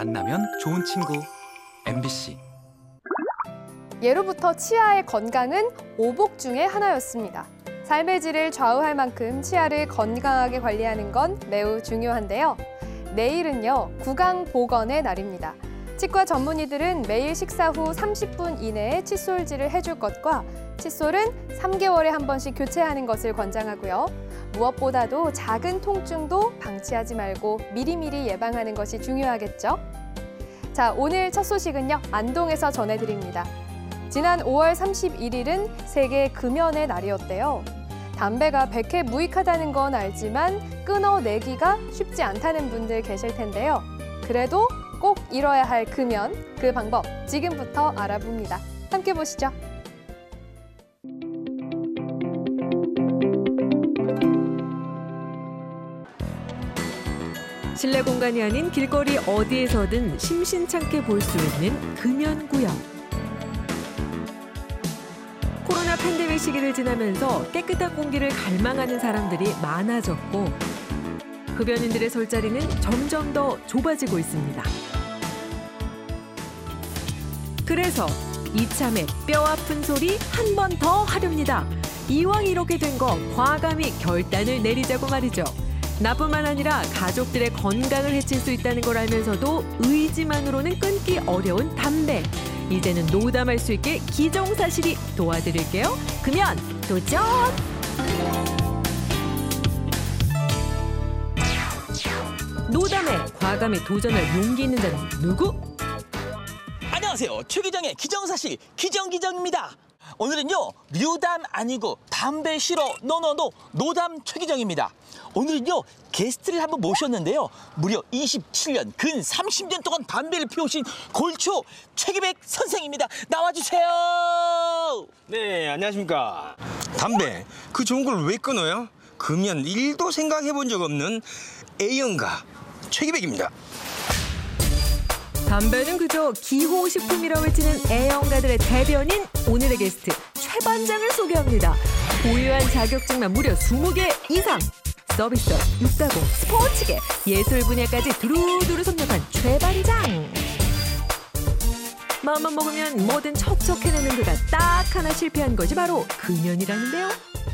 만나면 좋은 친구 MBC. 예로부터 치아의 건강은 오복 중의 하나였습니다. 삶의 질을 좌우할 만큼 치아를 건강하게 관리하는 건 매우 중요한데요. 내일은요, 구강보건의 날입니다. 치과 전문의들은 매일 식사 후 30분 이내에 칫솔질을 해줄 것과 칫솔은 3개월에 한 번씩 교체하는 것을 권장하고요. 무엇보다도 작은 통증도 방치하지 말고 미리미리 예방하는 것이 중요하겠죠. 자, 오늘 첫 소식은요, 안동에서 전해드립니다. 지난 5월 31일은 세계 금연의 날이었대요. 담배가 백해 무익하다는 건 알지만 끊어내기가 쉽지 않다는 분들 계실 텐데요. 그래도 꼭 이뤄야 할 금연, 그 방법 지금부터 알아봅니다. 함께 보시죠. 실내 공간이 아닌 길거리 어디에서든 심심찮게 볼 수 있는 금연구역. 코로나 팬데믹 시기를 지나면서 깨끗한 공기를 갈망하는 사람들이 많아졌고 흡연인들의 설 자리는 점점 더 좁아지고 있습니다. 그래서 이참에 뼈 아픈 소리 한 번 더 하렵니다. 이왕 이렇게 된 거 과감히 결단을 내리자고 말이죠. 나뿐만 아니라 가족들의 건강을 해칠 수 있다는 걸 알면서도 의지만으로는 끊기 어려운 담배. 이제는 노담할 수 있게 기정사실이 도와드릴게요. 금연 도전! 노담에 과감히 도전할 용기 있는 자는 누구? 안녕하세요. 최기정의 기정사실 기정입니다. 오늘은요, 류담 아니고 담배 싫어 노노노 노담 최기정입니다. 오늘은요, 게스트를 한번 모셨는데요. 무려 27년, 근 30년 동안 담배를 피우신 골초 최기백 선생입니다. 나와주세요. 네, 안녕하십니까. 담배, 그 좋은 걸 왜 끊어요? 금연 1도 생각해 본 적 없는 A형가 최기백입니다. 담배는 그저 기호식품이라고 외치는 애영가들의 대변인 오늘의 게스트 최 반장을 소개합니다. 보유한 자격증만 무려 20개 이상. 서비스업, 육가공, 스포츠계, 예술 분야까지 두루두루 섭렵한 최 반장. 마음만 먹으면 뭐든 척척 해내는 그가 딱 하나 실패한 것이 바로 금연이라는데요.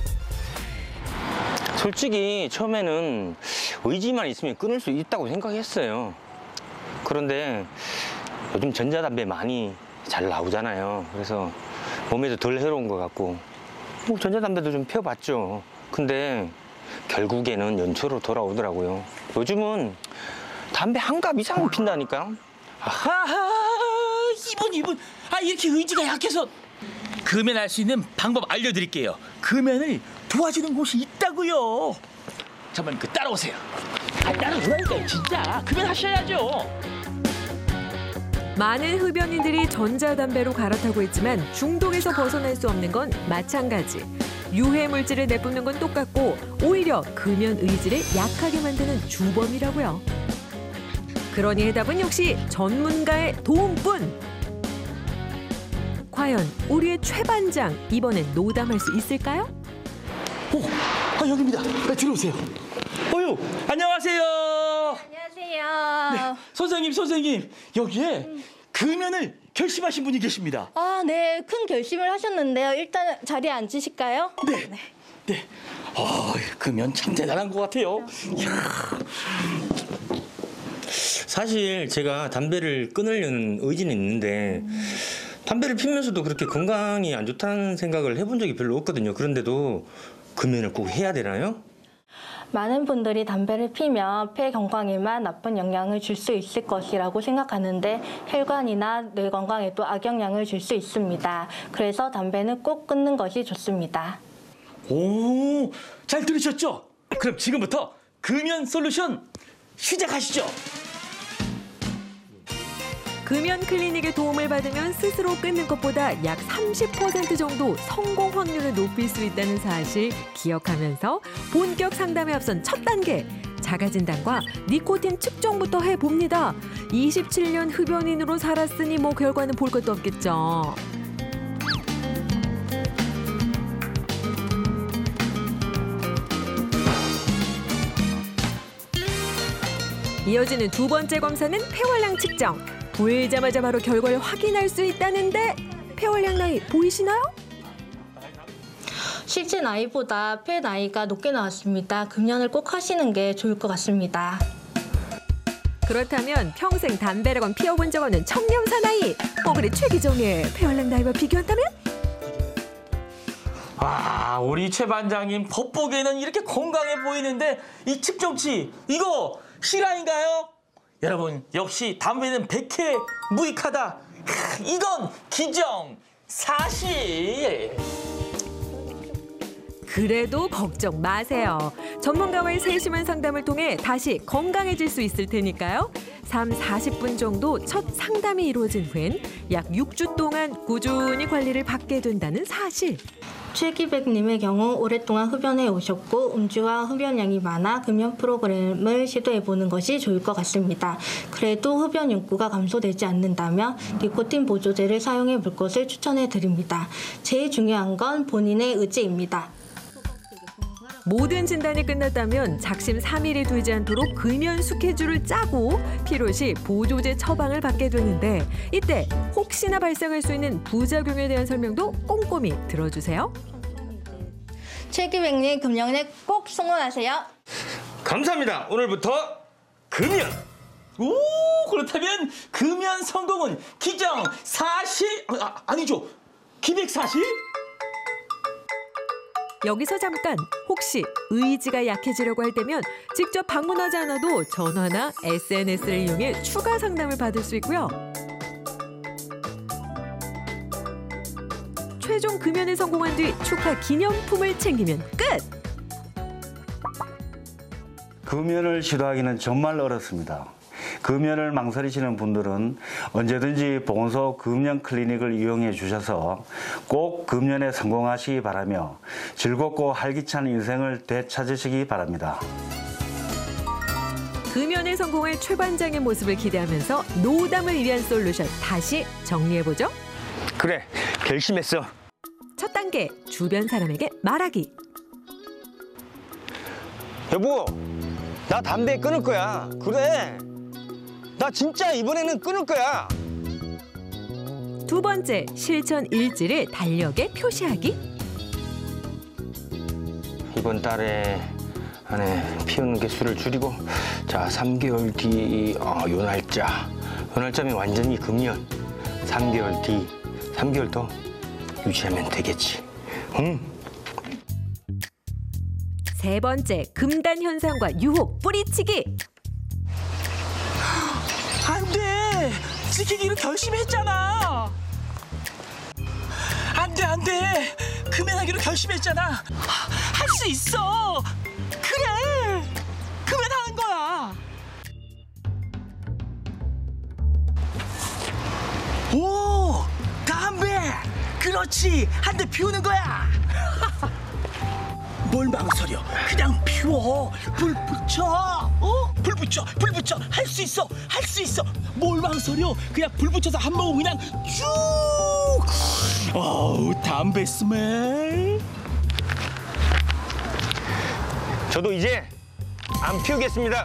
솔직히 처음에는 의지만 있으면 끊을 수 있다고 생각했어요. 그런데 요즘 전자담배 많이 잘 나오잖아요. 그래서 몸에도 덜 해로운 것 같고 뭐 전자담배도 좀 피워봤죠. 근데 결국에는 연초로 돌아오더라고요. 요즘은 담배 한 갑 이상 핀다니까. 아하, 이분. 이렇게 의지가 약해서 금연할 수 있는 방법 알려드릴게요. 금연을 도와주는 곳이 있다고요. 잠깐만, 따라오세요. 따라오라니까요, 진짜. 금연하셔야죠. 많은 흡연인들이 전자담배로 갈아타고 있지만 중독에서 벗어날 수 없는 건 마찬가지. 유해 물질을 내뿜는 건 똑같고 오히려 금연 의지를 약하게 만드는 주범이라고요. 그러니 해답은 역시 전문가의 도움뿐. 과연 우리의 최 반장 이번엔 노담할 수 있을까요? 여기입니다. 들어오세요. 안녕하세요. 안녕하세요. 네, 선생님, 여기에 금연을 결심하신 분이 계십니다. 네, 큰 결심을 하셨는데요. 일단 자리에 앉으실까요? 네. 금연 참 대단한 것 같아요. 사실 제가 담배를 끊으려는 의지는 있는데 담배를 피우면서도 그렇게 건강이 안 좋다는 생각을 해본 적이 별로 없거든요. 그런데도 금연을 꼭 해야 되나요? 많은 분들이 담배를 피면 폐 건강에만 나쁜 영향을 줄 수 있을 것이라고 생각하는데 혈관이나 뇌 건강에도 악영향을 줄 수 있습니다. 그래서 담배는 꼭 끊는 것이 좋습니다. 오, 잘 들으셨죠? 그럼 지금부터 금연 솔루션 시작하시죠. 금연 클리닉의 도움을 받으면 스스로 끊는 것보다 약 30% 정도 성공 확률을 높일 수 있다는 사실 기억하면서 본격 상담에 앞선 첫 단계, 자가진단과 니코틴 측정부터 해봅니다. 27년 흡연인으로 살았으니 뭐 결과는 볼 것도 없겠죠. 이어지는 두 번째 검사는 폐활량 측정. 보이자마자 바로 결과를 확인할 수 있다는데 폐활량 나이 보이시나요? 실제 나이보다 폐 나이가 높게 나왔습니다. 금연을 꼭 하시는 게 좋을 것 같습니다. 그렇다면 평생 담배를 건 피워본 적 없는 청년 사나이 뽀글이 최기정의 폐활량 나이와 비교한다면? 아, 우리 최 반장님 겉보기에는 이렇게 건강해 보이는데 이 측정치 이거 실화인가요? 여러분 역시 담배는 백해 무익하다. 이건 기정 사실. 그래도 걱정 마세요. 전문가와의 세심한 상담을 통해 다시 건강해질 수 있을 테니까요. 40분 정도 첫 상담이 이루어진 후엔 약 6주 동안 꾸준히 관리를 받게 된다는 사실. 최기백님의 경우 오랫동안 흡연해 오셨고 음주와 흡연량이 많아 금연 프로그램을 시도해보는 것이 좋을 것 같습니다. 그래도 흡연 욕구가 감소되지 않는다면 니코틴 보조제를 사용해 볼 것을 추천해 드립니다. 제일 중요한 건 본인의 의지입니다. 모든 진단이 끝났다면 작심 3일이 되지 않도록 금연 스케줄을 짜고 필요시 보조제 처방을 받게 되는데 이때 혹시나 발생할 수 있는 부작용에 대한 설명도 꼼꼼히 들어주세요. 최기백님 금연에 꼭 성공하세요. 감사합니다. 오늘부터 금연. 오, 그렇다면 금연 성공은 기정 사실 아니죠. 기백사실? 여기서 잠깐 혹시 의지가 약해지려고 할 때면 직접 방문하지 않아도 전화나 SNS를 이용해 추가 상담을 받을 수 있고요. 최종 금연에 성공한 뒤 축하 기념품을 챙기면 끝! 금연을 시도하기는 정말 어렵습니다. 금연을 망설이시는 분들은 언제든지 보건소 금연 클리닉을 이용해 주셔서 꼭 금연에 성공하시기 바라며 즐겁고 활기찬 인생을 되찾으시기 바랍니다. 금연에 성공할 최 반장의 모습을 기대하면서 노담을 위한 솔루션 다시 정리해보죠. 그래, 결심했어. 첫 단계, 주변 사람에게 말하기. 여보, 나 담배 끊을 거야. 그래. 나 진짜 이번에는 끊을 거야. 두 번째, 실천 일지를 달력에 표시하기. 이번 달에 안에 피우는 개수를 줄이고 자 3개월 뒤 요 날짜면 완전히 금연. 3개월 뒤 3개월 더 유지하면 되겠지. 응? 세 번째, 금단 현상과 유혹 뿌리치기. 안 돼! 지키기로 결심했잖아! 안 돼! 금연하기로 결심했잖아! 할 수 있어! 그래! 금연하는 거야! 오! 담배! 그렇지! 한 대 피우는 거야! 뭘 망설여? 그냥 피워. 불 붙여. 불 붙여. 할 수 있어. 뭘 망설여? 그냥 불 붙여서 한 모금 그냥 쭉. 어우, 담배 스멜. 저도 이제 안 피우겠습니다.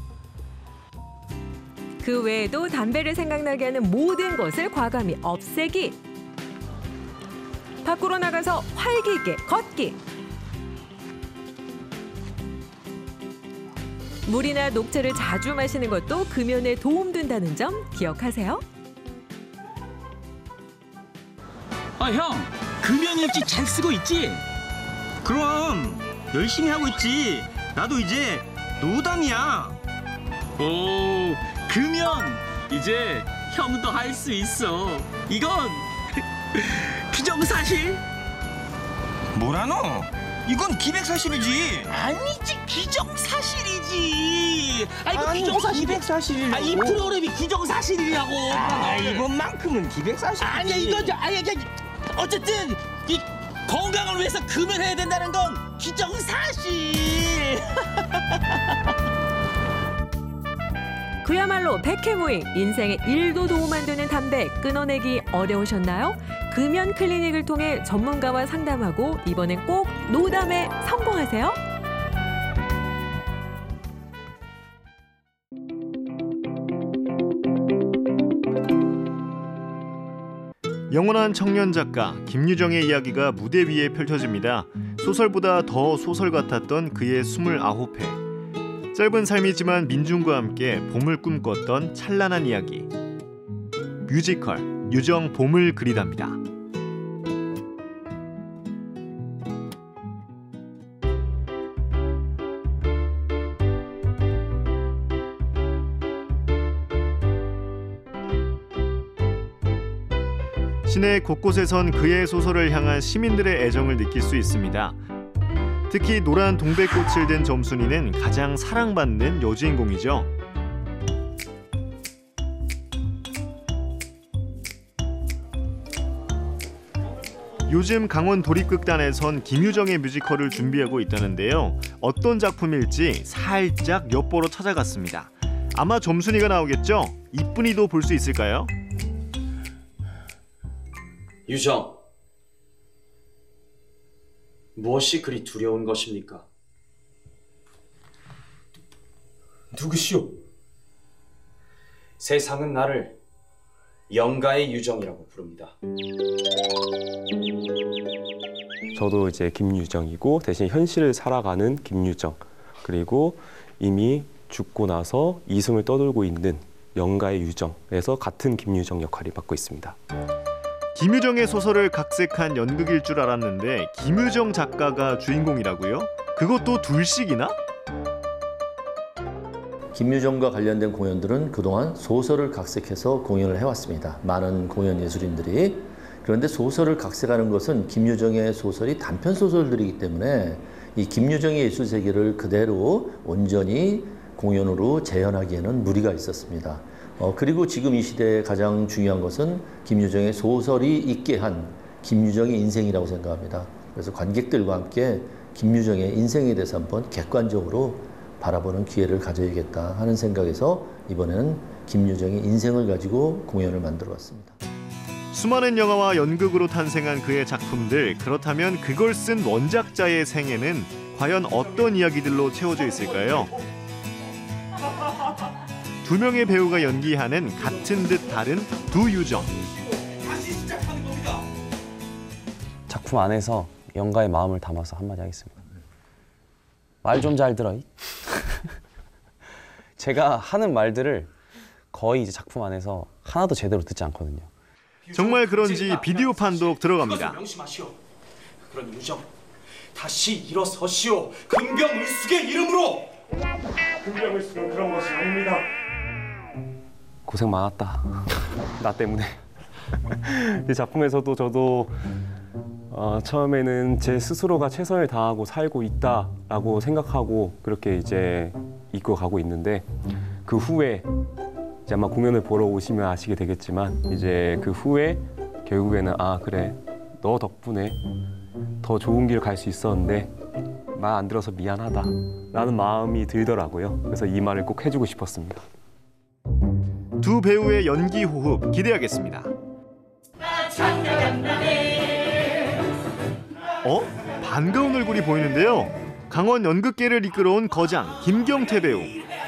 그 외에도 담배를 생각나게 하는 모든 것을 과감히 없애기. 밖으로 나가서 활기 있게 걷기. 물이나 녹차를 자주 마시는 것도 금연에 도움된다는 점 기억하세요. 형, 금연일지 잘 쓰고 있지? 그럼 열심히 하고 있지. 나도 이제 노담이야. 오, 금연 이제 형도 할 수 있어. 이건 기정사실. 뭐라노? 이건 기백사실이지. 아니지, 기정사실이지. 이거 기정사실. 기백사실. 이 프로그램이 기정사실이라고. 이번만큼은 기백사실. 아니야, 어쨌든 이 건강을 위해서 금연해야 된다는 건 기정사실. 그야말로 백해무익, 인생에 1도 도움 안 되는 담배 끊어내기 어려우셨나요? 금연 클리닉을 통해 전문가와 상담하고 이번엔 꼭 노담에 성공하세요. 영원한 청년 작가 김유정의 이야기가 무대 위에 펼쳐집니다. 소설보다 더 소설 같았던 그의 29회. 짧은 삶이지만 민중과 함께 봄을 꿈꿨던 찬란한 이야기. 뮤지컬 유정 봄을 그리답니다. 시내 곳곳에선 그의 소설을 향한 시민들의 애정을 느낄 수 있습니다. 특히 노란 동백꽃을 든 점순이는 가장 사랑받는 여주인공이죠. 요즘 강원 도립극단에선 김유정의 뮤지컬을 준비하고 있다는데요. 어떤 작품일지 살짝 엿보러 찾아갔습니다. 아마 점순이가 나오겠죠? 이쁜이도 볼 수 있을까요? 유정, 무엇이 그리 두려운 것입니까? 누구시오? 세상은 나를 영가의 유정이라고 부릅니다. 저도 이제 김유정이고 대신 현실을 살아가는 김유정, 그리고 이미 죽고 나서 이승을 떠돌고 있는 영가의 유정에서 같은 김유정 역할을 맡고 있습니다. 김유정의 소설을 각색한 연극일 줄 알았는데 김유정 작가가 주인공이라고요? 그것도 둘씩이나? 김유정과 관련된 공연들은 그동안 소설을 각색해서 공연을 해왔습니다. 많은 공연 예술인들이. 그런데 소설을 각색하는 것은 김유정의 소설이 단편 소설들이기 때문에 이 김유정의 예술 세계를 그대로 온전히 공연으로 재현하기에는 무리가 있었습니다. 그리고 지금 이 시대에 가장 중요한 것은 김유정의 소설이 있게 한 김유정의 인생이라고 생각합니다. 그래서 관객들과 함께 김유정의 인생에 대해서 한번 객관적으로 바라보는 기회를 가져야겠다 하는 생각에서 이번에는 김유정의 인생을 가지고 공연을 만들어 봤습니다. 수많은 영화와 연극으로 탄생한 그의 작품들, 그렇다면 그걸 쓴 원작자의 생애는 과연 어떤 이야기들로 채워져 있을까요? 두 명의 배우가 연기하는 같은 듯 다른 두 유정. 작품 안에서 영가의 마음을 담아서 한마디 하겠습니다. 말 좀 잘 들어. 제가 하는 말들을 거의 이제 작품 안에서 하나도 제대로 듣지 않거든요. 정말 그런지 비디오 판독 들어갑니다. 명심하시오. 그런 유정, 다시 일어서시오. 금병을숙의 이름으로. 금병을숙은 그런 것이 아닙니다. 고생 많았다. 나 때문에. 이 작품에서도 저도 처음에는 제 스스로가 최선을 다하고 살고 있다라고 생각하고 그렇게 이제 이끌어가고 있는데 그 후에 이제 아마 공연을 보러 오시면 아시게 되겠지만 이제 그 후에 결국에는 아 그래 너 덕분에 더 좋은 길 갈 수 있었는데 말 안 들어서 미안하다라는 마음이 들더라고요. 그래서 이 말을 꼭 해주고 싶었습니다. 두 배우의 연기 호흡 기대하겠습니다. 반가운 얼굴이 보이는데요. 강원 연극계를 이끌어온 거장 김경태 배우.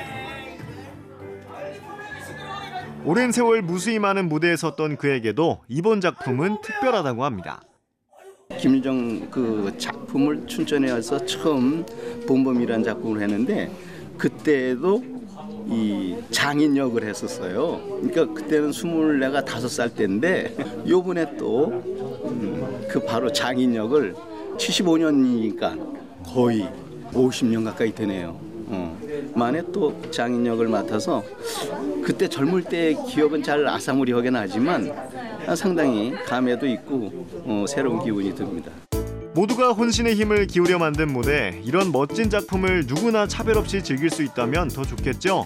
오랜 세월 무수히 많은 무대에 섰던 그에게도 이번 작품은 특별하다고 합니다. 김유정 그 작품을 춘천에 와서 처음 봄봄이라는 작품을 했는데 그때도 이 장인 역을 했었어요. 그러니까 그때는 25살 때인데 요번에 또 그 바로 장인 역을 75년이니까 거의 50년 가까이 되네요. 만에 또 장인 역을 맡아서 그때 젊을 때의 기억은 잘 아사무리하게 나지만 상당히 감회도 있고 새로운 기분이 듭니다. 모두가 혼신의 힘을 기울여 만든 무대, 이런 멋진 작품을 누구나 차별 없이 즐길 수 있다면 더 좋겠죠?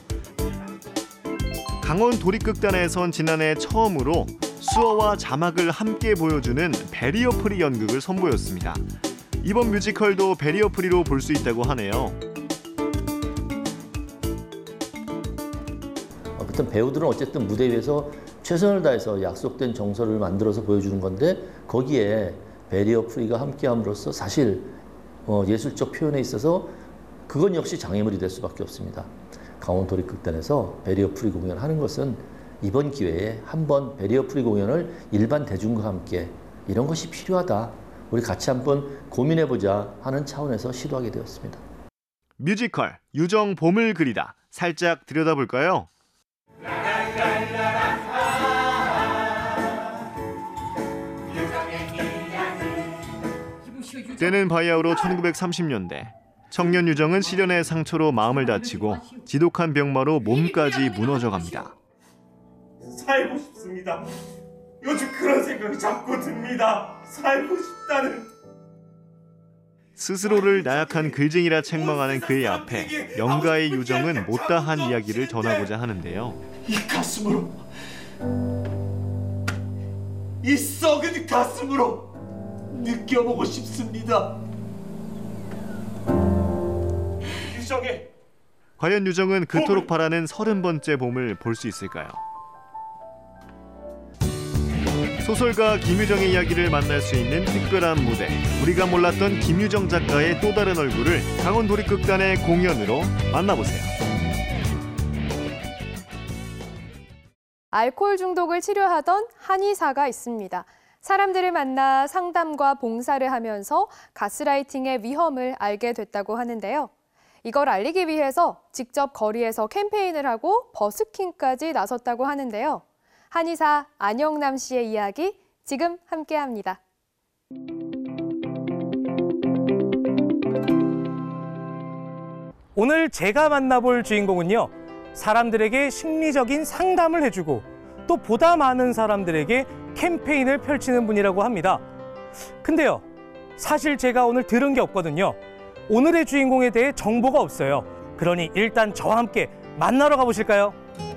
강원 도립극단에선 지난해 처음으로 수어와 자막을 함께 보여주는 베리어 프리 연극을 선보였습니다. 이번 뮤지컬도 베리어 프리로 볼 수 있다고 하네요. 어떤 배우들은 어쨌든 무대 위에서 최선을 다해서 약속된 정서를 만들어서 보여주는 건데 거기에 베리어 프리가 함께함으로써 사실 예술적 표현에 있어서 그건 역시 장애물이 될 수밖에 없습니다. 강원 도립극단에서 베리어 프리 공연을 하는 것은 이번 기회에 한번 배리어 프리 공연을 일반 대중과 함께 이런 것이 필요하다. 우리 같이 한번 고민해보자 하는 차원에서 시도하게 되었습니다. 뮤지컬 유정 봄을 그리다 살짝 들여다볼까요? 때는 바야흐로 1930년대. 청년 유정은 시련의 상처로 마음을 다치고 지독한 병마로 몸까지 무너져갑니다. 살고 싶습니다. 요즘 그런 생각이 자꾸 듭니다. 살고 싶다는. 스스로를 나약한 글쟁이라 책망하는 그의 앞에 영가의 유정은 못다한 이야기를 전하고자 하는데요. 이 가슴으로, 이 썩은 가슴으로 느껴보고 싶습니다. 유정의 과연 유정은 그토록 바라는 30번째 봄을 볼 수 있을까요? 소설가 김유정의 이야기를 만날 수 있는 특별한 무대, 우리가 몰랐던 김유정 작가의 또 다른 얼굴을 강원도립극단의 공연으로 만나보세요. 알코올 중독을 치료하던 한의사가 있습니다. 사람들을 만나 상담과 봉사를 하면서 가스라이팅의 위험을 알게 됐다고 하는데요. 이걸 알리기 위해서 직접 거리에서 캠페인을 하고 버스킹까지 나섰다고 하는데요. 한의사 안영남 씨의 이야기 지금 함께합니다. 오늘 제가 만나볼 주인공은요. 사람들에게 심리적인 상담을 해주고 또 보다 많은 사람들에게 캠페인을 펼치는 분이라고 합니다. 근데요, 사실 제가 오늘 들은 게 없거든요. 오늘의 주인공에 대해 정보가 없어요. 그러니 일단 저와 함께 만나러 가보실까요?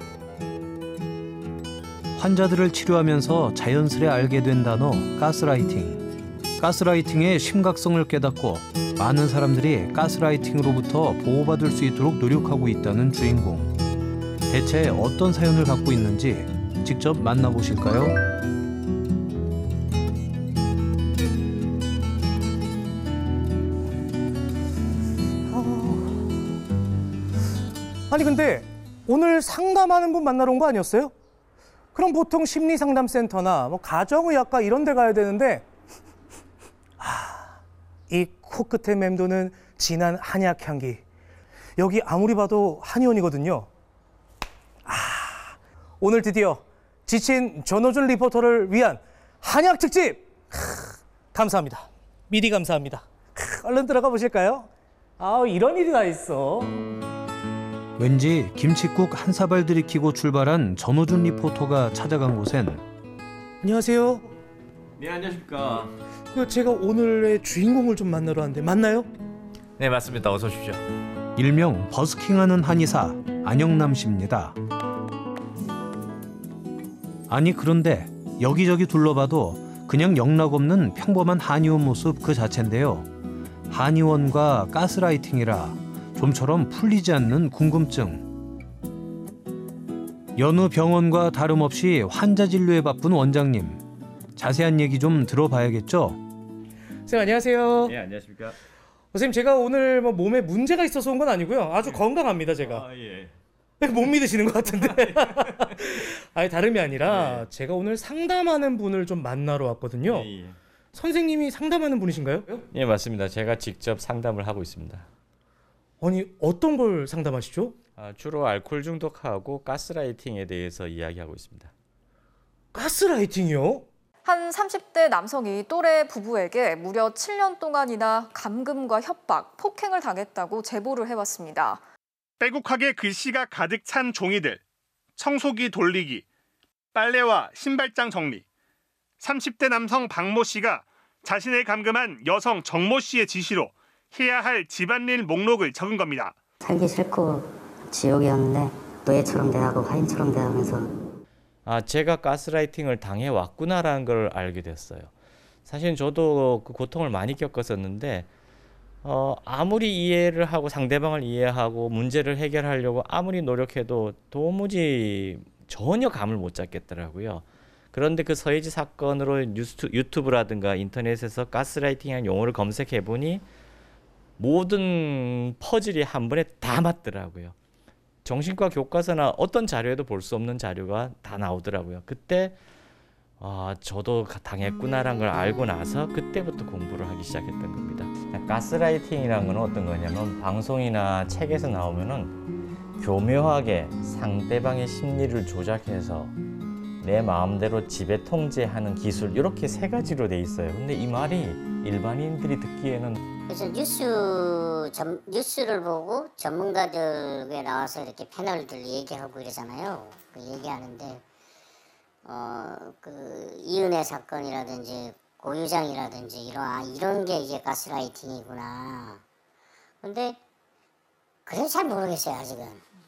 환자들을 치료하면서 자연스레 알게 된 단어 가스라이팅. 가스라이팅의 심각성을 깨닫고 많은 사람들이 가스라이팅으로부터 보호받을 수 있도록 노력하고 있다는 주인공. 대체 어떤 사연을 갖고 있는지 직접 만나보실까요? 아니 근데 오늘 상담하는 분 만나러 온 거 아니었어요? 그럼 보통 심리상담센터나 뭐 가정의학과 이런 데 가야 되는데 이 코끝에 맴도는 진한 한약 향기. 여기 아무리 봐도 한의원이거든요. 오늘 드디어 지친 전호준 리포터를 위한 한약 특집! 감사합니다. 미리 감사합니다. 얼른 들어가 보실까요? 이런 일이 다 있어. 왠지 김칫국 한 사발 들이키고 출발한 전호준 리포터가 찾아간 곳엔 안녕하세요. 네, 안녕하십니까. 제가 오늘의 주인공을 좀 만나러 왔는데 맞나요? 네, 맞습니다. 어서 오십시오. 일명 버스킹하는 한의사 안영남 씨입니다. 아니 그런데 여기저기 둘러봐도 그냥 영락없는 평범한 한의원 모습 그 자체인데요. 한의원과 가스라이팅이라 좀처럼 풀리지 않는 궁금증. 여느 병원과 다름없이 환자 진료에 바쁜 원장님. 자세한 얘기 좀 들어봐야겠죠? 선생님 안녕하세요. 네, 안녕하십니까. 선생님 제가 오늘 뭐 몸에 문제가 있어서 온 건 아니고요. 아주 건강합니다 제가. 예. 못 믿으시는 것 같은데. 아니 다름이 아니라 제가 오늘 상담하는 분을 좀 만나러 왔거든요. 예. 선생님이 상담하는 분이신가요? 예, 맞습니다. 제가 직접 상담을 하고 있습니다. 아니 어떤 걸 상담하시죠? 주로 알코올 중독하고 가스라이팅에 대해서 이야기하고 있습니다. 가스라이팅이요? 한 30대 남성이 또래 부부에게 무려 7년 동안이나 감금과 협박, 폭행을 당했다고 제보를 해왔습니다. 빼곡하게 글씨가 가득 찬 종이들, 청소기 돌리기, 빨래와 신발장 정리. 30대 남성 박모 씨가 자신을 감금한 여성 정모 씨의 지시로 해야 할 집안일 목록을 적은 겁니다. 살기 싫고 지옥이었는데 노예처럼 대하고 화인처럼 대하면서 제가 가스라이팅을 당해왔구나라는 걸 알게 됐어요. 사실 저도 그 고통을 많이 겪었었는데 아무리 이해를 하고 상대방을 이해하고 문제를 해결하려고 아무리 노력해도 도무지 전혀 감을 못 잡겠더라고요. 그런데 그 서예지 사건으로 유튜브라든가 인터넷에서 가스라이팅이라는 용어를 검색해보니 모든 퍼즐이 한 번에 다 맞더라고요. 정신과 교과서나 어떤 자료에도 볼 수 없는 자료가 다 나오더라고요. 그때 저도 당했구나라는 걸 알고 나서 그때부터 공부를 하기 시작했던 겁니다. 가스라이팅이라는 건 어떤 거냐면 방송이나 책에서 나오면은 교묘하게 상대방의 심리를 조작해서 내 마음대로 지배 통제하는 기술, 이렇게 세 가지로 돼 있어요. 근데 이 말이 일반인들이 듣기에는, 그래서 뉴스를 보고 전문가들에 나와서 이렇게 패널들 얘기하고 이러잖아요. 그 얘기하는데 그 이은혜 사건이라든지 고유장이라든지 이런 게 이제 가스라이팅이구나. 근데 그래서 잘 모르겠어요, 아직은.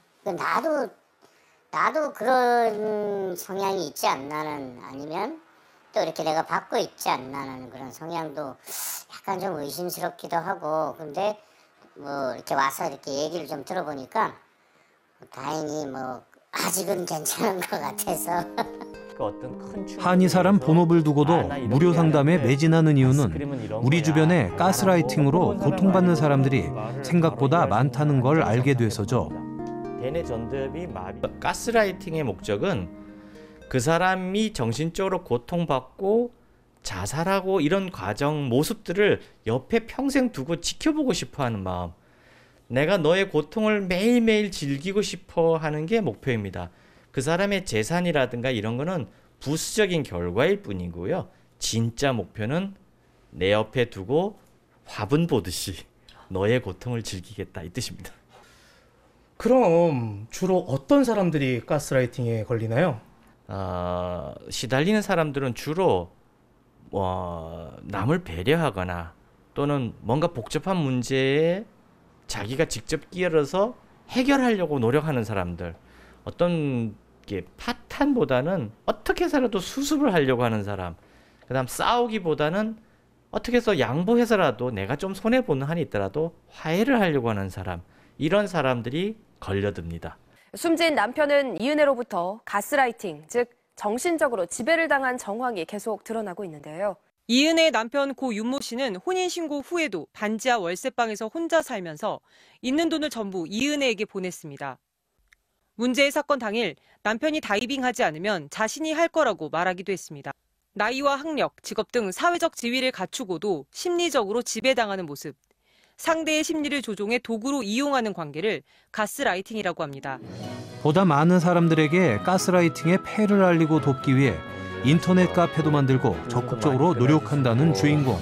나도 그런 성향이 있지 않나는, 아니면 또 이렇게 내가 받고 있지 않나는 그런 성향도 약간 좀 의심스럽기도 하고. 근데 뭐 이렇게 와서 이렇게 얘기를 좀 들어보니까 다행히 뭐 아직은 괜찮은 것 같아서. 한이 사람 본업을 두고도 무료 상담에 매진하는 이유는 우리 주변에 가스라이팅으로 고통받는 사람들이 생각보다 많다는 걸 알게 돼서죠. 대뇌 전두엽이 마비. 가스라이팅의 목적은 그 사람이 정신적으로 고통받고 자살하고 이런 과정 모습들을 옆에 평생 두고 지켜보고 싶어하는 마음, 내가 너의 고통을 매일매일 즐기고 싶어 하는 게 목표입니다. 그 사람의 재산이라든가 이런 거는 부수적인 결과일 뿐이고요. 진짜 목표는 내 옆에 두고 화분 보듯이 너의 고통을 즐기겠다, 이 뜻입니다. 그럼 주로 어떤 사람들이 가스라이팅에 걸리나요? 시달리는 사람들은 주로 남을 배려하거나 또는 뭔가 복잡한 문제에 자기가 직접 끼어들어서 해결하려고 노력하는 사람들, 어떤 게 파탄보다는 어떻게 해서라도 수습을 하려고 하는 사람, 그 다음 싸우기보다는 어떻게 해서 양보해서라도 내가 좀 손해보는 한이 있더라도 화해를 하려고 하는 사람, 이런 사람들이 걸려듭니다. 숨진 남편은 이은혜로부터 가스라이팅, 즉 정신적으로 지배를 당한 정황이 계속 드러나고 있는데요. 이은혜의 남편 고 윤모 씨는 혼인신고 후에도 반지하 월세방에서 혼자 살면서 있는 돈을 전부 이은혜에게 보냈습니다. 문제의 사건 당일 남편이 다이빙하지 않으면 자신이 할 거라고 말하기도 했습니다. 나이와 학력, 직업 등 사회적 지위를 갖추고도 심리적으로 지배당하는 모습, 상대의 심리를 조종해 도구로 이용하는 관계를 가스라이팅이라고 합니다. 보다 많은 사람들에게 가스라이팅의 폐해를 알리고 돕기 위해 인터넷 카페도 만들고 적극적으로 노력한다는 주인공.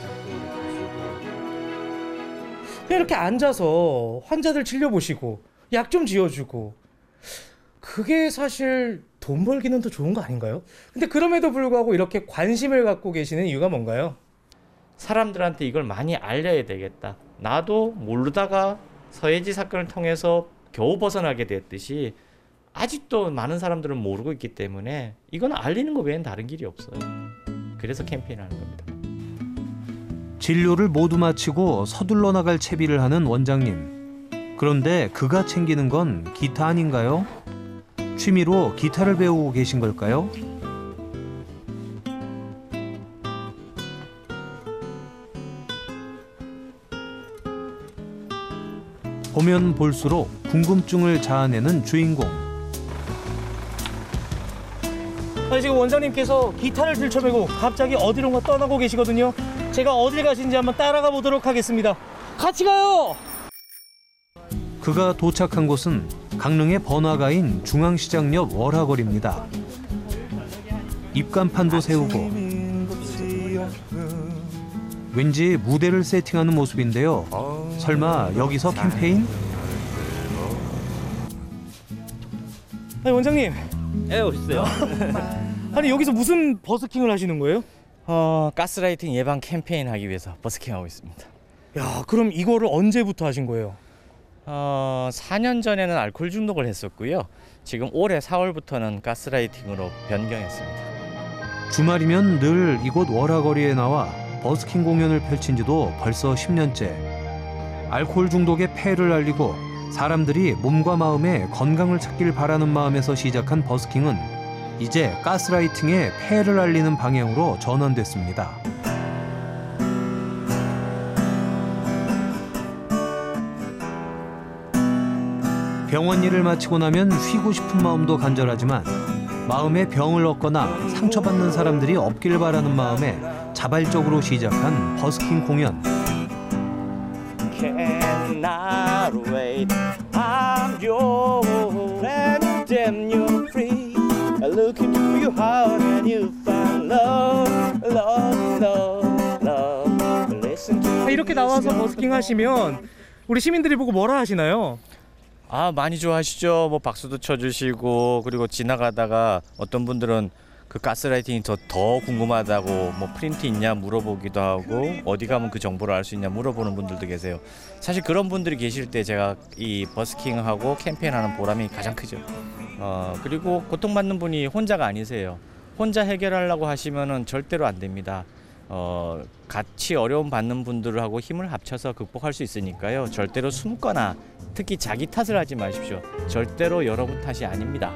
이렇게 앉아서 환자들 진료보시고 약 좀 지어주고, 그게 사실 돈 벌기는 더 좋은 거 아닌가요? 근데 그럼에도 불구하고 이렇게 관심을 갖고 계시는 이유가 뭔가요? 사람들한테 이걸 많이 알려야 되겠다. 나도 모르다가 서예지 사건을 통해서 겨우 벗어나게 됐듯이 아직도 많은 사람들은 모르고 있기 때문에 이건 알리는 거 외엔 다른 길이 없어요. 그래서 캠페인을 하는 겁니다. 진료를 모두 마치고 서둘러 나갈 채비를 하는 원장님. 그런데 그가 챙기는 건 기타 아닌가요? 취미로 기타를 배우고 계신 걸까요? 보면 볼수록 궁금증을 자아내는 주인공. 아니, 지금 원장님께서 기타를 들쳐매고 갑자기 어디론가 떠나고 계시거든요. 제가 어딜 가시는지 한번 따라가 보도록 하겠습니다. 같이 가요! 그가 도착한 곳은 강릉의 번화가인 중앙시장 옆 월화거리입니다. 입간판도 세우고 왠지 무대를 세팅하는 모습인데요. 설마 여기서 캠페인? 아니, 원장님. 오셨어요? 아니, 여기서 무슨 버스킹을 하시는 거예요? 가스라이팅 예방 캠페인 하기 위해서 버스킹하고 있습니다. 야, 그럼 이거를 언제부터 하신 거예요? 4년 전에는 알코올 중독을 했었고요. 지금 올해 4월부터는 가스라이팅으로 변경했습니다. 주말이면 늘 이곳 월화거리에 나와 버스킹 공연을 펼친 지도 벌써 10년째. 알코올 중독의 폐해를 알리고 사람들이 몸과 마음의 건강을 찾길 바라는 마음에서 시작한 버스킹은 이제 가스라이팅의 폐해를 알리는 방향으로 전환됐습니다. 병원 일을 마치고 나면 쉬고 싶은 마음도 간절하지만 마음에 병을 얻거나 상처받는 사람들이 없길 바라는 마음에 자발적으로 시작한 버스킹 공연. Cannot wait. I'm yours and then you're free. I look into your heart and you find love, love, love, love. Listen to 이렇게 나와서 버스킹 하시면 우리 시민들이 보고 뭐라 하시나요? 아, 많이 좋아하시죠. 뭐 박수도 쳐주시고, 그리고 지나가다가 어떤 분들은 그 가스라이팅이 더 궁금하다고 뭐 프린트 있냐 물어보기도 하고, 어디 가면 그 정보를 알 수 있냐 물어보는 분들도 계세요. 사실 그런 분들이 계실 때 제가 이 버스킹하고 캠페인하는 보람이 가장 크죠. 그리고 고통받는 분이 혼자가 아니세요. 혼자 해결하려고 하시면은 절대로 안 됩니다. 같이 어려움 받는 분들하고 힘을 합쳐서 극복할 수 있으니까요. 절대로 숨거나 특히 자기 탓을 하지 마십시오. 절대로 여러분 탓이 아닙니다.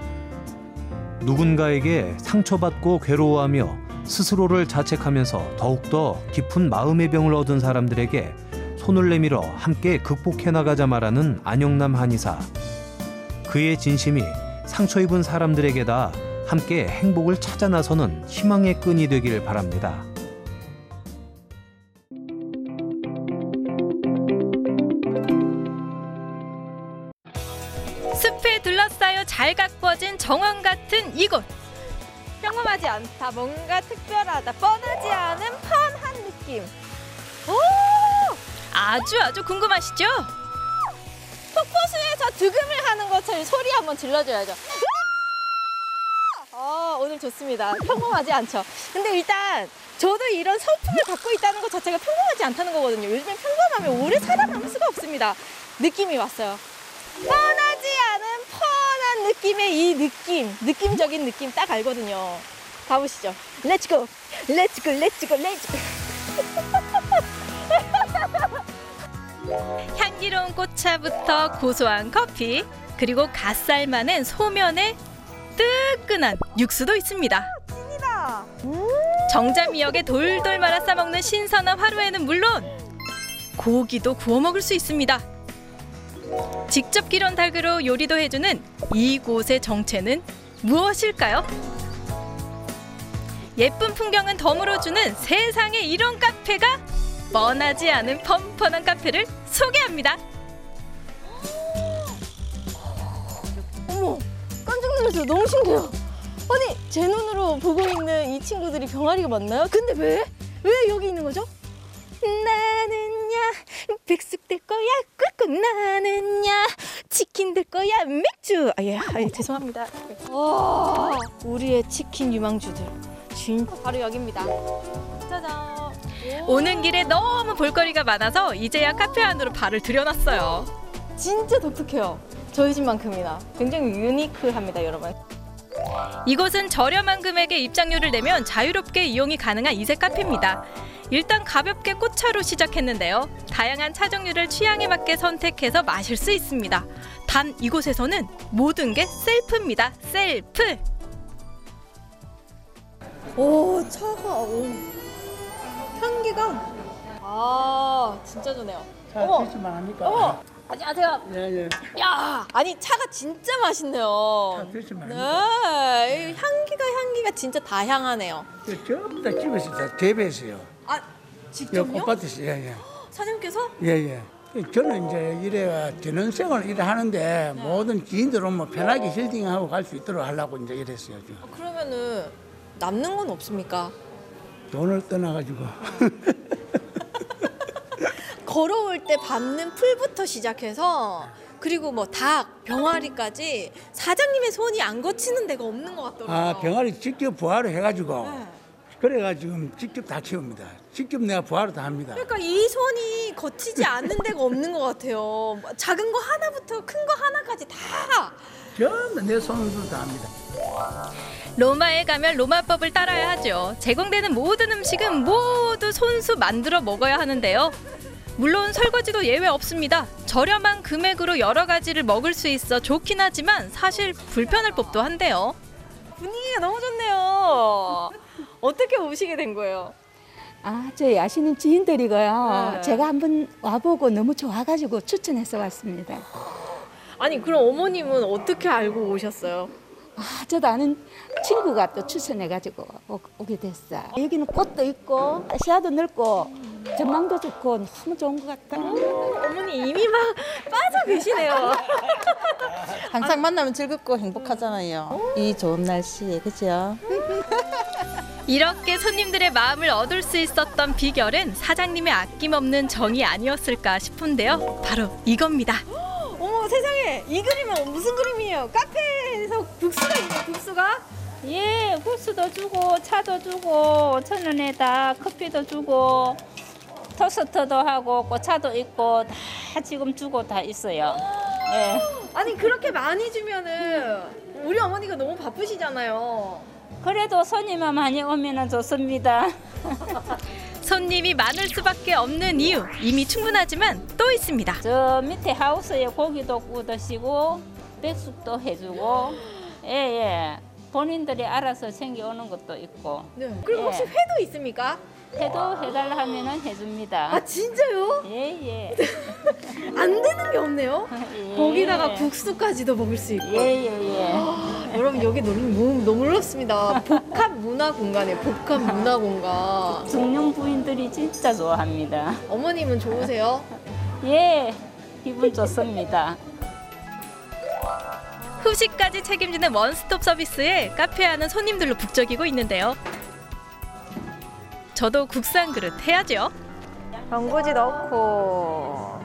누군가에게 상처받고 괴로워하며 스스로를 자책하면서 더욱더 깊은 마음의 병을 얻은 사람들에게 손을 내밀어 함께 극복해 나가자 말하는 안영남 한의사. 그의 진심이 상처 입은 사람들에게다 함께 행복을 찾아 나서는 희망의 끈이 되길 바랍니다. 숲에 둘러싸여 잘 가꾸어진 정원 같은 이곳. 평범하지 않다, 뭔가 특별하다, 뻔하지 않은 펀한 느낌. 오! 아주 궁금하시죠? 폭포수에서 득음을 하는 것처럼 소리 한번 질러줘야죠. 오늘 좋습니다. 평범하지 않죠. 근데 일단 저도 이런 성품을 갖고 있다는 것 자체가 평범하지 않다는 거거든요. 요즘엔 평범하면 오래 살아남을 수가 없습니다. 느낌이 왔어요. 뻔하지 않은 펀한 느낌의 이 느낌적인 느낌 딱 알거든요. 가보시죠. 렛츠고, 렛츠고, 렛츠고, 렛츠고. 향기로운 꽃차부터 고소한 커피, 그리고 갓살 많은 소면에 뜨끈한 육수도 있습니다. 찐이다. 정자미역에 돌돌 말아 싸먹는 신선한 화로에는 물론 고기도 구워 먹을 수 있습니다. 직접 기른 닭으로 요리도 해주는 이곳의 정체는 무엇일까요? 예쁜 풍경은 덤으로주는 세상에 이런 카페가 뻔하지 않은 펀펀한 카페를 소개합니다. 어머, 깜짝 놀랐어요. 너무 신기해요. 아니, 제 눈으로 보고 있는 이 친구들이 병아리가 맞나요? 근데 왜 여기 있는 거죠? 나는야 백숙 될 거야, 꿀꿀. 나는야 치킨 될 거야, 맥주. 죄송합니다. 와, 우리의 치킨 유망주들 진짜 바로 여기입니다. 짜잔. 오는 길에 너무 볼거리가 많아서 이제야 카페 안으로 발을 들여놨어요. 진짜 독특해요. 저희 집만큼이나 굉장히 유니크합니다, 여러분. 이곳은 저렴한 금액의 입장료를 내면 자유롭게 이용이 가능한 이색 카페입니다. 일단 가볍게 꽃차로 시작했는데요. 다양한 차 종류를 취향에 맞게 선택해서 마실 수 있습니다. 단 이곳에서는 모든 게 셀프입니다. 셀프! 오, 차가 향기가 진짜 좋네요. 자, 드시면 합니까? 어머, 안녕하세요. 예. 야, 아니 차가 진짜 맛있네요. 자, 드시면 네, 이 향기가 진짜 다향하네요. 전부 다 집에서 다 재배했어요. 직접요? 꽃밭에서. 예. 사장님께서? 예. 저는 이제 이래 전원생을 일을 하는데 모든 지인들 오면 편하게 힐딩하고 갈 수 있도록 하려고 이제 이랬어요. 지금. 그러면은 남는 건 없습니까? 돈을 떠나가지고. 걸어올 때 밟는 풀부터 시작해서 그리고 뭐 닭, 병아리까지 사장님의 손이 안 거치는 데가 없는 것 같더라고요. 병아리 직접 부화를 해가지고 그래가지고 직접 다 키웁니다. 직접 내가 부화를 다 합니다. 그러니까 이 손이 거치지 않는 데가 없는 것 같아요. 작은 거 하나부터 큰 거 하나까지 다. 전부 내 손으로 다 합니다. 로마에 가면 로마법을 따라야 하죠. 제공되는 모든 음식은 모두 손수 만들어 먹어야 하는데요. 물론 설거지도 예외 없습니다. 저렴한 금액으로 여러 가지를 먹을 수 있어 좋긴 하지만 사실 불편할 법도 한데요. 분위기가 너무 좋네요. 어떻게 오시게 된 거예요? 저희 아시는 지인들이고요. 네. 제가 한번 와보고 너무 좋아가지고 추천해서 왔습니다. 아니 그럼 어머님은 어떻게 알고 오셨어요? 아, 저도 아는 친구가 또 추천해가지고 오게 됐어. 여기는 꽃도 있고 시야도 넓고 전망도 좋고 너무 좋은 것 같다. 어머니 이미 막 빠져 계시네요. 항상 만나면 즐겁고 행복하잖아요. 이 좋은 날씨에, 그렇죠? 이렇게 손님들의 마음을 얻을 수 있었던 비결은 사장님의 아낌없는 정이 아니었을까 싶은데요. 바로 이겁니다. 어머 세상에, 이 그림은 무슨 그림이에요? 카페에서 국수가 있네요, 국수가? 예, 국수도 주고 차도 주고 1,000원에다 커피도 주고 토스트도 하고 꽃차도 있고 다 지금 주고 다 있어요. 예. 아니 그렇게 많이 주면은 우리 어머니가 너무 바쁘시잖아요. 그래도 손님만 많이 오면 좋습니다. 손님이 많을 수밖에 없는 이유 이미 충분하지만 또 있습니다. 저 밑에 하우스에 고기도 구워 드시고 백숙도 해주고 예예 본인들이 알아서 챙겨오는 것도 있고. 네. 그리고 혹시 회도 있습니까? 회도 해달라 하면은 해줍니다. 아 진짜요? 예예. 안 되는 게 없네요. 예. 거기다가 국수까지도 먹을 수 있고. 예예예. 여러분 여기 너무 놀랍습니다. 복합 문화 공간이에요. 복합 문화 공간. 중년 부인들이 진짜 좋아합니다. 어머님은 좋으세요? 예, 기분 좋습니다. 후식까지 책임지는 원스톱 서비스에 카페하는 손님들로 북적이고 있는데요. 저도 국수 한 그릇 해야죠. 전구지 넣고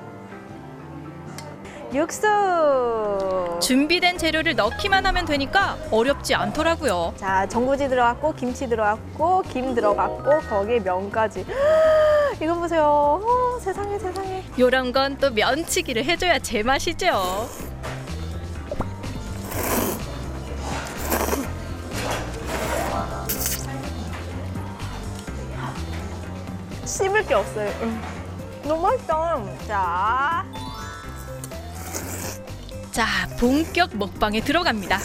육수. 준비된 재료를 넣기만 하면 되니까 어렵지 않더라고요. 자, 전구지 들어갔고 김치 들어갔고 김 들어갔고 거기에 면까지. 이거 보세요. 세상에 세상에. 요런 건 또 면치기를 해줘야 제맛이죠. 씹을 게 없어요. 너무 맛있다. 자, 본격 먹방에 들어갑니다.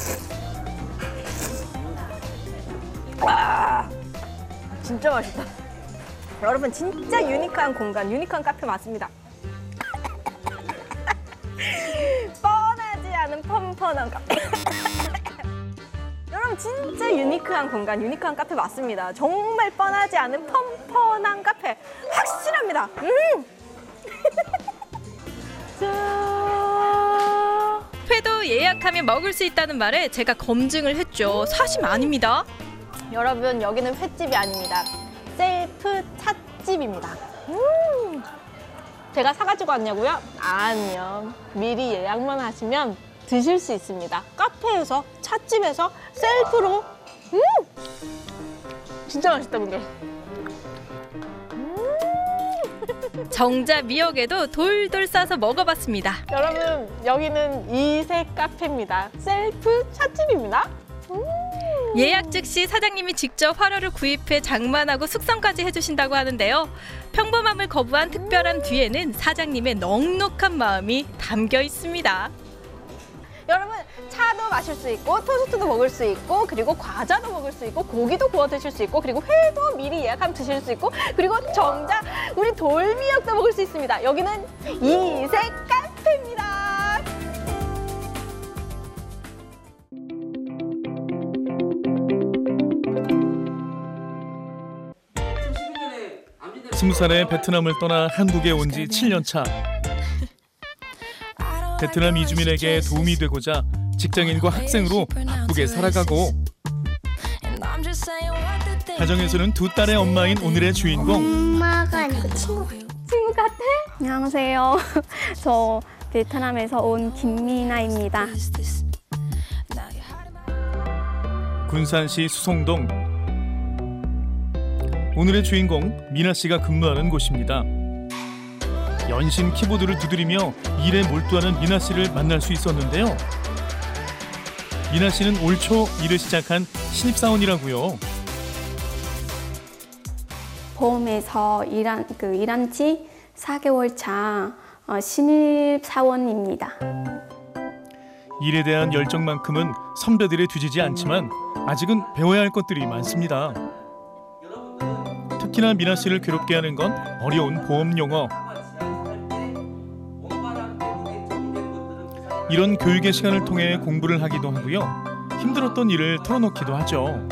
진짜 맛있다. 여러분 진짜 유니크한 공간, 유니크한 카페 맞습니다. 뻔하지 않은 펀펀한 카페. 여러분 진짜 유니크한 공간, 유니크한 카페 맞습니다. 정말 뻔하지 않은 펀펀한 카페 확실합니다. 회도 예약하면 먹을 수 있다는 말에 제가 검증을 했죠. 사심 아닙니다. 여러분 여기는 횟집이 아닙니다. 셀프 찻집입니다. 제가 사가지고 왔냐고요? 아니요. 미리 예약만 하시면 드실 수 있습니다. 카페에서, 찻집에서 셀프로. 진짜 맛있다, 분들. 정자 미역에도 돌돌 싸서 먹어봤습니다. 여러분, 여기는 이색 카페입니다. 셀프 찻집입니다. 예약 즉시 사장님이 직접 화로를 구입해 장만하고 숙성까지 해주신다고 하는데요. 평범함을 거부한 특별함 뒤에는 사장님의 넉넉한 마음이 담겨 있습니다. 여러분, 차도 마실 수 있고 토스트도 먹을 수 있고 그리고 과자도 먹을 수 있고 고기도 구워 드실 수 있고 그리고 회도 미리 예약하면 드실 수 있고 그리고 정작 우리 돌미역도 먹을 수 있습니다. 여기는 이색 카페입니다. 스무 살에 베트남을 떠나 한국에 온 지 7년 차. 베트남 이주민에게 도움이 되고자 직장인과 학생으로 바쁘게 살아가고 가정에서는 두 딸의 엄마인 오늘의 주인공. 엄마가 아니고 친구 같아? 안녕하세요. 저 베트남에서 온 김미나입니다. 군산시 수송동. 오늘의 주인공 미나 씨가 근무하는 곳입니다. 연신 키보드를 두드리며 일에 몰두하는 미나 씨를 만날 수 있었는데요. 미나 씨는 올 초 일을 시작한 신입사원이라고요. 보험에서 일한 지 4개월 차 신입사원입니다. 일에 대한 열정만큼은 선배들에 뒤지지 않지만 아직은 배워야 할 것들이 많습니다. 특히나 미나 씨를 괴롭게 하는 건 어려운 보험 용어. 이런 교육의 시간을 통해 공부를 하기도 하고요. 힘들었던 일을 털어놓기도 하죠.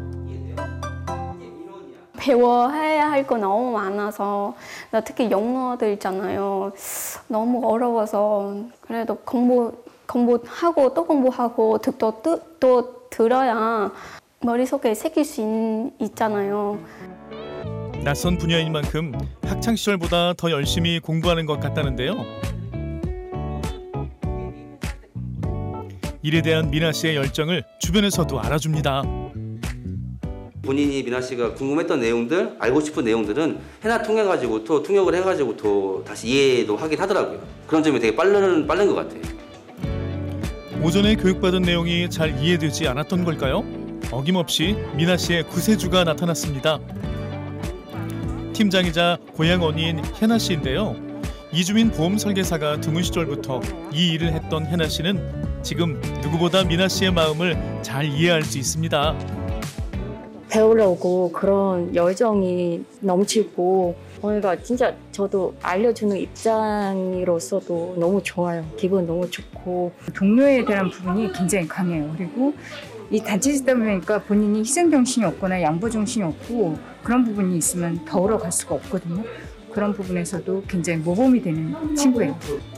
배워야 할 거 너무 많아서 특히 영어들 있잖아요. 너무 어려워서 그래도 공부하고 또 공부하고 또 들어야 머릿속에 새길 수 있잖아요. 낯선 분야인 만큼 학창 시절보다 더 열심히 공부하는 것 같다는데요. 일에 대한 미나 씨의 열정을 주변에서도 알아줍니다. 본인이 미나 씨가 궁금했던 내용들, 알고 싶은 내용들은 해나 통해가지고 또 통역을 해가지고 또 다시 이해도 하긴 하더라고요. 그런 점이 되게 빠른 것 같아요. 오전에 교육받은 내용이 잘 이해되지 않았던 걸까요? 어김없이 미나 씨의 구세주가 나타났습니다. 팀장이자 고향 언니인 혜나 씨인데요. 이주민 보험 설계사가 드문 시절부터 이 일을 했던 혜나 씨는 지금 누구보다 미나 씨의 마음을 잘 이해할 수 있습니다. 배우려고 그런 열정이 넘치고 그러니까 진짜 저도 알려주는 입장으로서도 너무 좋아요. 기분 너무 좋고 동료에 대한 부분이 굉장히 강해요. 그리고 이 단체이다 보니까 본인이 희생정신이 없거나 양보정신이 없고 그런 부분이 있으면 더불어 갈 수가 없거든요. 그런 부분에서도 굉장히 모범이 되는 친구예요.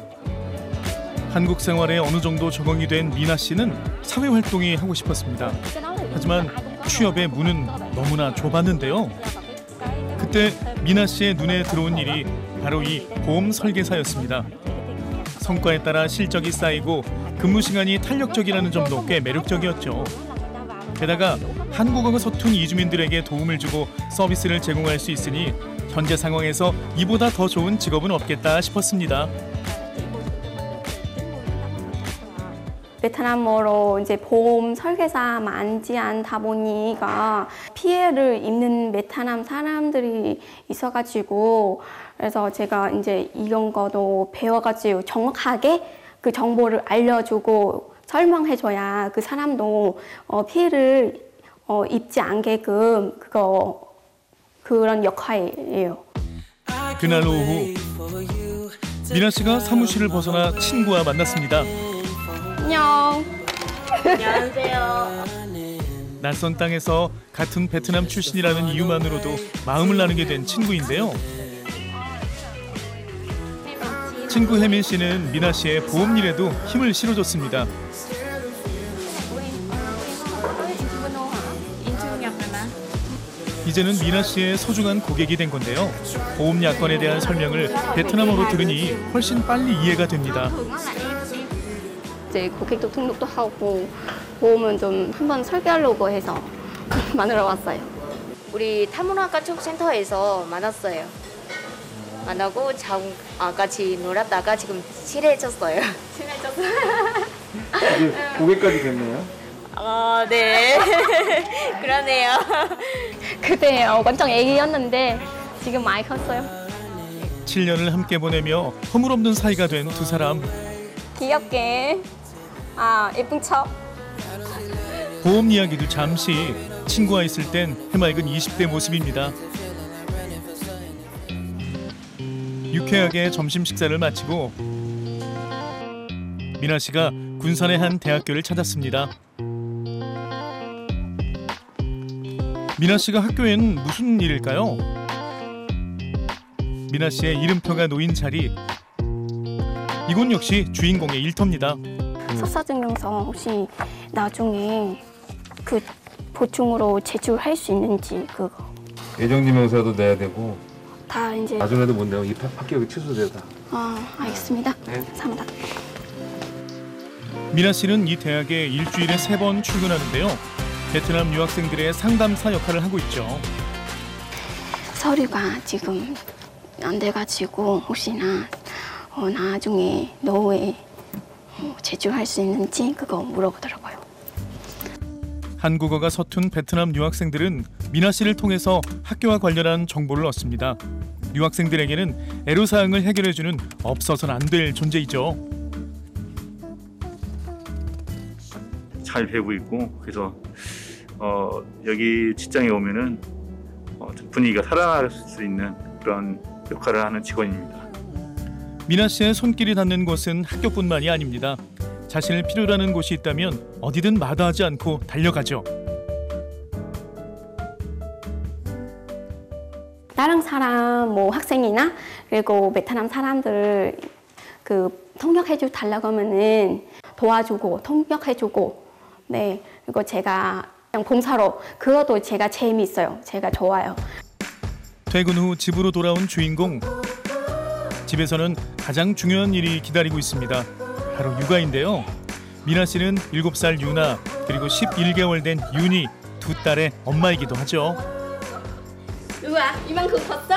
한국 생활에 어느 정도 적응이 된 미나 씨는 사회활동이 하고 싶었습니다. 하지만 취업의 문은 너무나 좁았는데요. 그때 미나 씨의 눈에 들어온 일이 바로 이 보험 설계사였습니다. 성과에 따라 실적이 쌓이고 근무 시간이 탄력적이라는 점도 꽤 매력적이었죠. 게다가 한국어가 서툰 이주민들에게 도움을 주고 서비스를 제공할 수 있으니 현재 상황에서 이보다 더 좋은 직업은 없겠다 싶었습니다. 베트남어로 이제 보험 설계사 많지 않다 보니까 피해를 입는 베트남 사람들이 있어가지고 그래서 제가 이제 이런 것도 배워가지고 정확하게 그 정보를 알려주고 설명해줘야 그 사람도 피해를 입지 않게끔 그런 역할이에요. 그날 오후 미나 씨가 사무실을 벗어나 친구와 만났습니다. 안녕. 안녕하세요. 낯선 땅에서 같은 베트남 출신이라는 이유만으로도 마음을 나누게 된 친구인데요. 친구 혜민 씨는 미나 씨의 보험 일에도 힘을 실어줬습니다. 이제는 미나 씨의 소중한 고객이 된 건데요. 보험 약관에 대한 설명을 베트남어로 들으니 훨씬 빨리 이해가 됩니다. 이제 고객도 등록도 하고 보험은 좀 한번 설계하려고 해서 만나러 왔어요. 우리 타문화가축센터에서 만났어요. 만나고 같이 놀았다가 지금 친해졌어요. 이제 고객까지 됐네요. 네. 그러네요. 그때 완전 애기였는데 지금 많이 컸어요. 7년을 함께 보내며 허물없는 사이가 된 두 사람. 귀엽게. 예쁜 척. 보험 이야기도 잠시. 친구와 있을 땐 해맑은 20대 모습입니다. 유쾌하게 점심 식사를 마치고 미나 씨가 군산의 한 대학교를 찾았습니다. 미나 씨가 학교엔 무슨 일일까요? 미나 씨의 이름표가 놓인 자리. 이곳 역시 주인공의 일터입니다. 석사증명서 혹시 나중에 그 보충으로 제출할 수 있는지 그거. 예정지명서도 내야 되고. 다 이제. 나중에도 못 내고 입학 합격이 취소되다. 알겠습니다. 감사합니다. 미나 씨는 이 대학에 일주일에 3번 출근하는데요. 베트남 유학생들의 상담사 역할을 하고 있죠. 서류가 지금 안 돼가지고 혹시나 나중에 노후에 제출할 수 있는지 그거 물어보더라고요. 한국어가 서툰 베트남 유학생들은 미나 씨를 통해서 학교와 관련한 정보를 얻습니다. 유학생들에게는 애로사항을 해결해주는 없어서는 안 될 존재이죠. 잘 배우고 있고 그래서 여기 직장에 오면은 분위기가 살아날 수 있는 그런 역할을 하는 직원입니다. 미나 씨의 손길이 닿는 곳은 학교뿐만이 아닙니다. 자신을 필요로 하는 곳이 있다면 어디든 마다하지 않고 달려가죠. 다른 사람, 뭐 학생이나 그리고 베트남 사람들 통역해줘 달라고 하면은 도와주고 통역해주고, 네, 그리고 제가 그냥 봉사로, 그것도 제가 재미있어요. 제가 좋아요. 퇴근 후 집으로 돌아온 주인공. 집에서는 가장 중요한 일이 기다리고 있습니다. 바로 육아인데요. 미나 씨는 7살 유나 그리고 11개월 된 윤이 두 딸의 엄마이기도 하죠. 우와, 이만큼 컸어?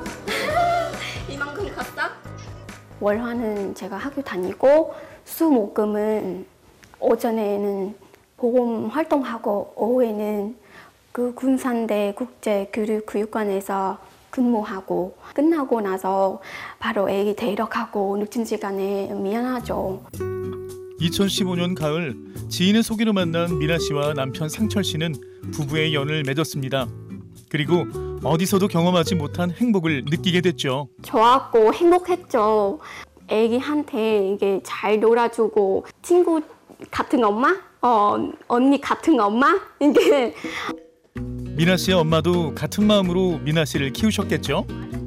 이만큼 컸어? 월화는 제가 학교 다니고, 수목금은 오전에는 보험 활동하고 오후에는 그 군산대 국제교육교육관에서 근무하고, 끝나고 나서 바로 애기 데려가고 늦은 시간에 미안하죠. 2015년 가을 지인의 소개로 만난 미나 씨와 남편 상철 씨는 부부의 연을 맺었습니다. 그리고 어디서도 경험하지 못한 행복을 느끼게 됐죠. 좋았고 행복했죠. 애기한테 이게 잘 놀아주고, 친구 같은 엄마, 언니 같은 엄마, 이게. 미나 씨의 엄마도 같은 마음으로 미나 씨를 키우셨겠죠.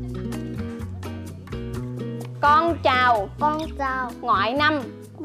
Con chào. Ngoại năm.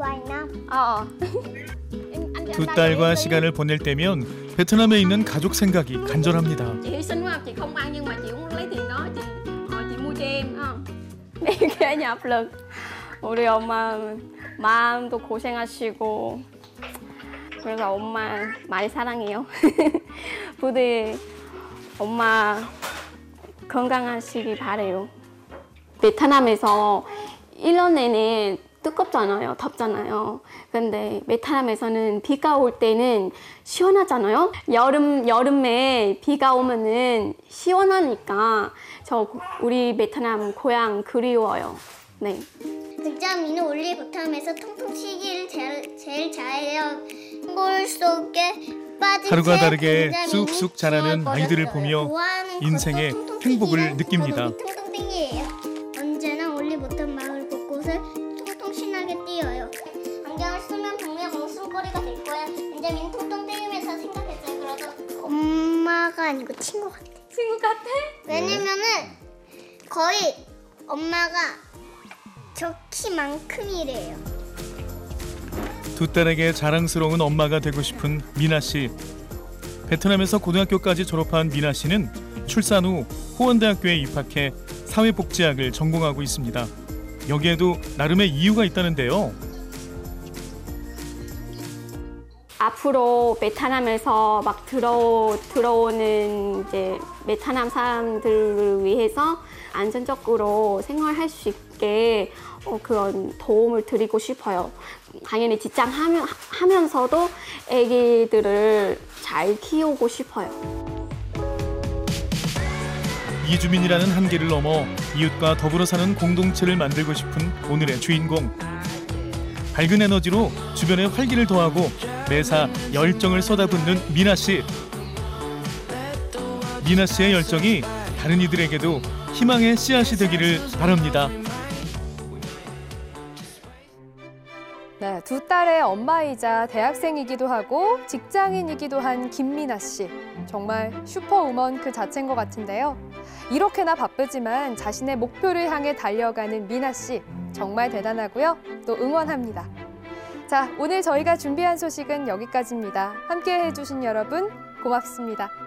두 딸과 시간을 보낼 때면 베트남에 있는 가족 생각이 간절합니다. Chị xinh quá, chị không ăn nhưng mà chị muốn lấy tiền đó, chị mua cho em. 이게 압력. 우리 엄마 마음도 고생하시고, 그래서 엄마 많이 사랑해요. 부디 엄마 건강하시기 바래요. 베트남에서 1년 내내 뜨겁잖아요. 덥잖아요. 근데 베트남에서는 비가 올 때는 시원하잖아요. 여름에 비가 오면은 시원하니까 우리 베트남 고향 그리워요. 네. 백자민은 원래 베트남에서 통통 튀기를 제일 잘해요. 물 속에 빠진 하루가 다르게 쑥쑥 자라는 아이들을 보며 인생의 행복을 느낍니다. 통통땡이에요. 언제나 원래 못한 마을 곳곳을 통통 신나게 뛰어요. 안경을 쓰면 분명 웃음거리가 될 거야. benjamin 통통땡이면서 생각했어요. 그래도 엄마가 아니고 친구 같아. 친구 같아? 왜냐면은 거의 엄마가 저 키만큼이래요. 두 딸에게 자랑스러운 엄마가 되고 싶은 미나 씨. 베트남에서 고등학교까지 졸업한 미나 씨는 출산 후 호원대학교에 입학해 사회복지학을 전공하고 있습니다. 여기에도 나름의 이유가 있다는데요. 앞으로 베트남에서 막 들어오는 이제 베트남 사람들을 위해서 안전적으로 생활할 수 있게 그런 도움을 드리고 싶어요. 당연히 직장 하면서도 아기들을 잘 키우고 싶어요. 이주민이라는 한계를 넘어 이웃과 더불어 사는 공동체를 만들고 싶은 오늘의 주인공. 밝은 에너지로 주변에 활기를 더하고 매사 열정을 쏟아붓는 미나 씨. 미나 씨의 열정이 다른 이들에게도 희망의 씨앗이 되기를 바랍니다. 네, 두 딸의 엄마이자 대학생이기도 하고 직장인이기도 한 김미나 씨. 정말 슈퍼우먼 그 자체인 것 같은데요. 이렇게나 바쁘지만 자신의 목표를 향해 달려가는 미나 씨. 정말 대단하고요. 또 응원합니다. 자, 오늘 저희가 준비한 소식은 여기까지입니다. 함께해 주신 여러분 고맙습니다.